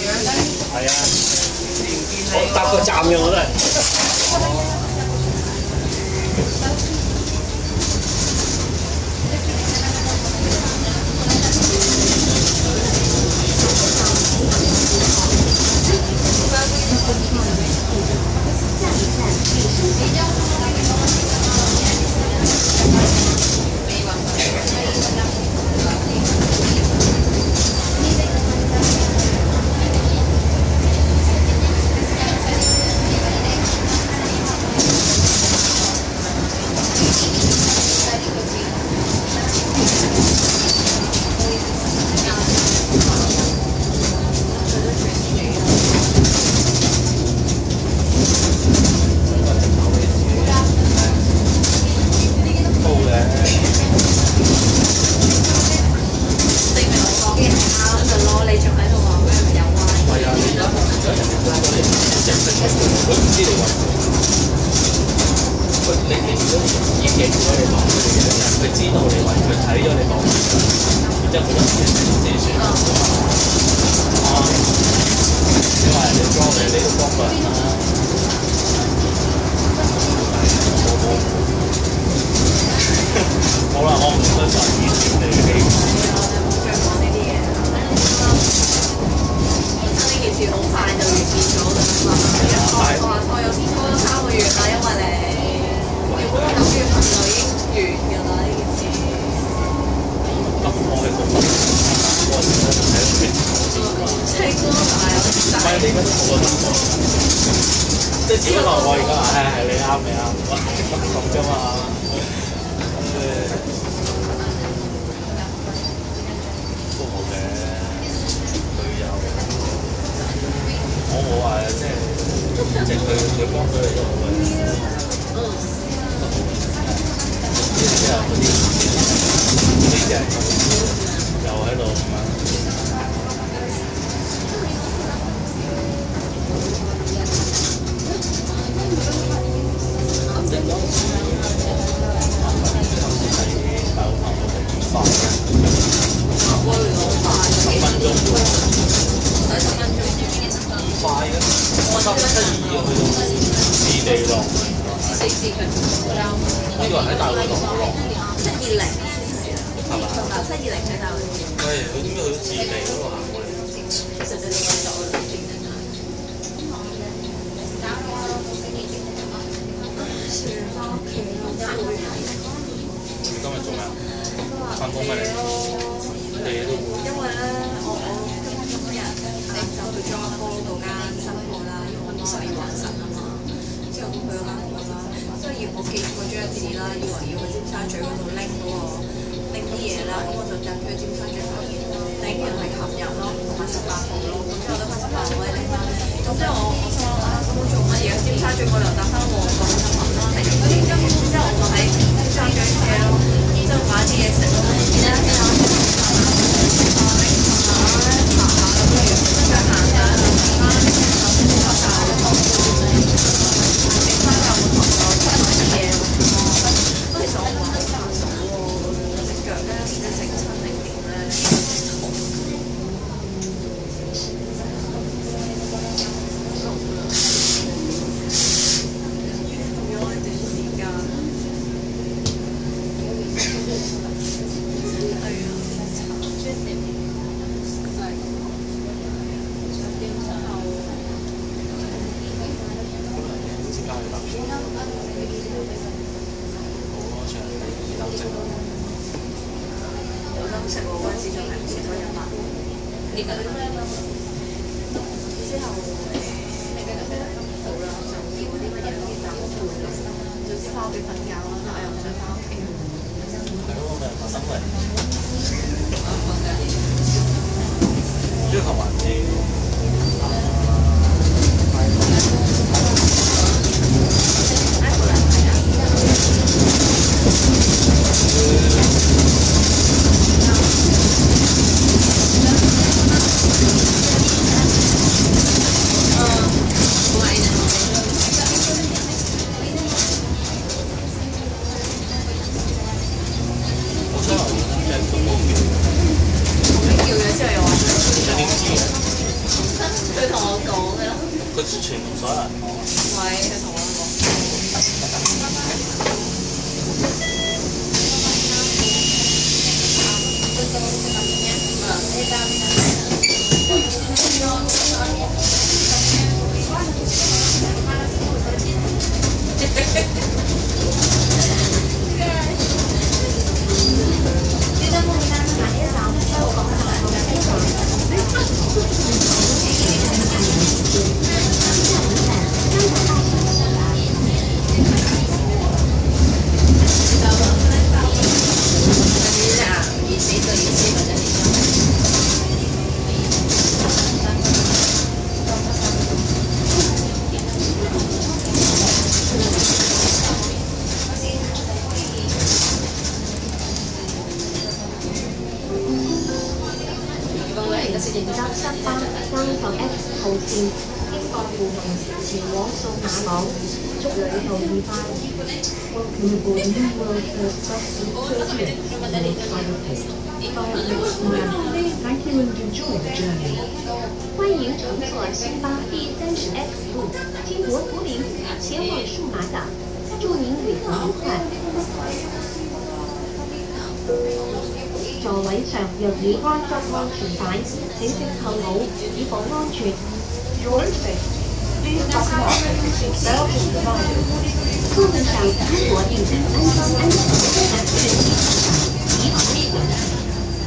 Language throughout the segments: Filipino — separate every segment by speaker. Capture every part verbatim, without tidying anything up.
Speaker 1: 係啊，我搭個站嘅我都係。即係只不過我而家話係係你啱你啱，咁講啫嘛。都好嘅，佢有我冇話即係即係佢佢幫到你都好嘅。嗯。都好嘅。之後嗰啲呢啲係又喺度咁樣。呢個喺大會度落七二零係嘛？七二零喺大會。喂，佢點解去到置地嗰度行過嚟？你今日做咩啊？翻工咩嚟？你都會。因為咧，我我今今日晏晝去咗阿哥嗰間新鋪啦，因為我媽話要還神啊嘛，之後咁去咗間鋪啦。所以我記錯咗一次啦，以為要去尖沙咀嗰度拎嗰個拎啲嘢啦，咁我就入咗去尖沙咀發現拎完係琴日咯，同埋十八號咯，咁之後得翻十八號可以拎翻。咁之後我我心諗啊，咁我做乜嘢？尖沙咀我又搭翻旺角新聞啦，係嗰啲咁，之後我就喺尖沙咀車咯，之後買啲嘢食咯，然之後行下行下咁樣，再行下行翻十八號。食我嗰陣時仲係唔食咗一百，呢個之後誒好啦，就叫啲乜嘢都打個半咯，總之翻屋企瞓覺啦，但係又唔想翻屋企。係咯，咪發生嚟。要求還是？叫咗之後又話想
Speaker 2: 全部咗啦。
Speaker 1: 喂，佢同我講。
Speaker 3: 乘搭新巴三十 X 號線經過附近前往數碼港，祝旅途愉快。Welcome aboard New World First Bus Service Thank you and enjoy the journey. 欢迎乘坐新巴第三十 X 路经罗图林前往数码港，祝您旅途愉快。座位上若已安裝安全帶，請即扣好，以保安全。座位上如果已安裝安全帶，座位上如果已安裝安全帶，以保安全。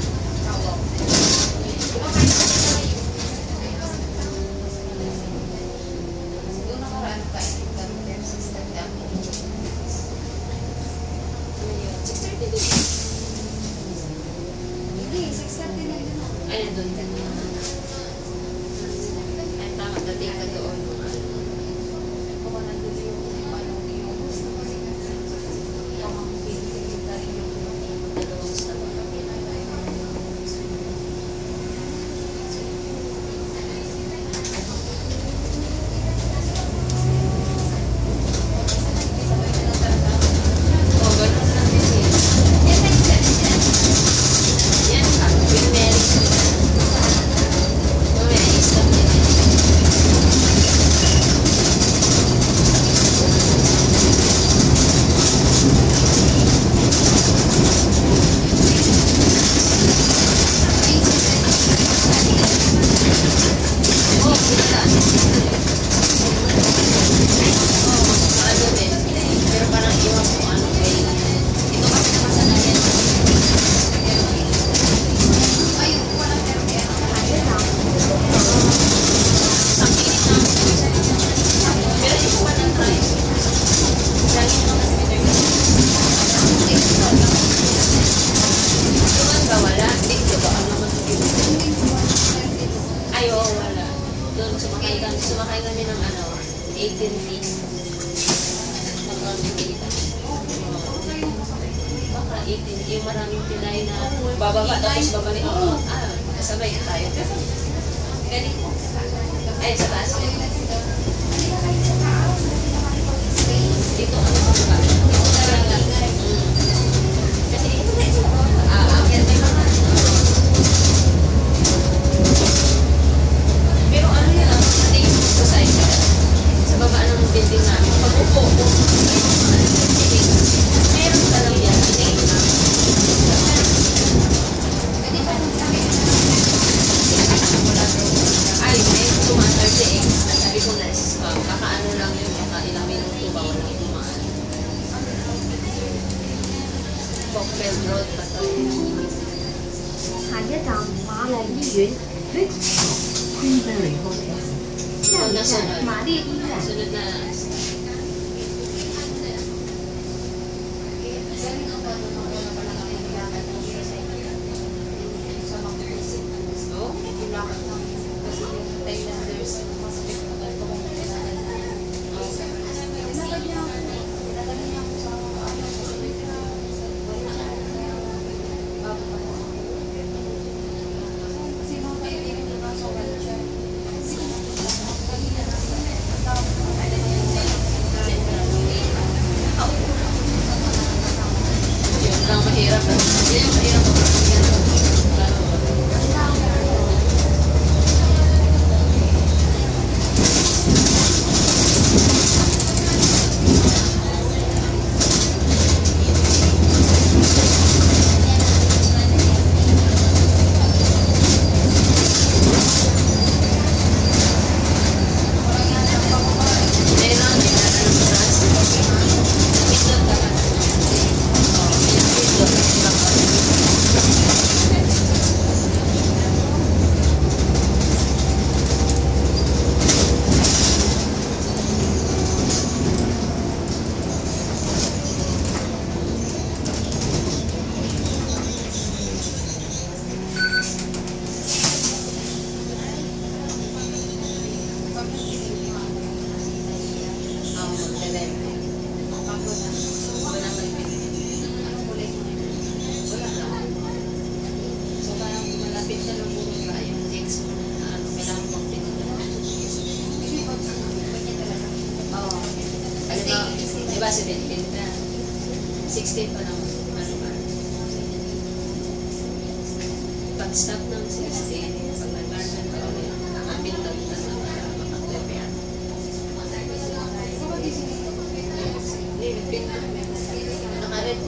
Speaker 1: Ayun, doon ka na. Ay, tama, dating ka doon. Sumakay kami ng ano, eighteen feet. Baka eighteen, yung maraming pilay na bababa tapos babalik. Oo, ah, kasabay na tayo. Ay, sa taas. Dito ano ba? Dito talaga. Kasi ito na ito. Ah, akyat may mga. Pero ano yan, sa side sa baba ng building namin, pag-upo ko, meron talaga yan, ay, may tumatarte eh, sabi ko na, kakaano lang yun, kakailang minuto ba, walang tumaan. Pokpel Road pa to.
Speaker 3: 下一站馬浪醫院 Next stop Queenberry Hospital 下一站馬列醫院
Speaker 1: Sunod na.
Speaker 2: Di ba, seventeen na. sixteen pa naman. Pag-stop ng sixteen, pag nag-garden pa ulit, nakabintag na na para makaklapian. Nakared.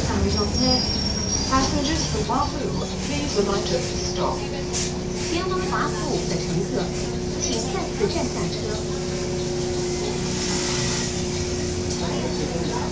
Speaker 3: 站上車。Passengers from Huafu, please remind us to stop. 前往华府的乘客，请在此站下车。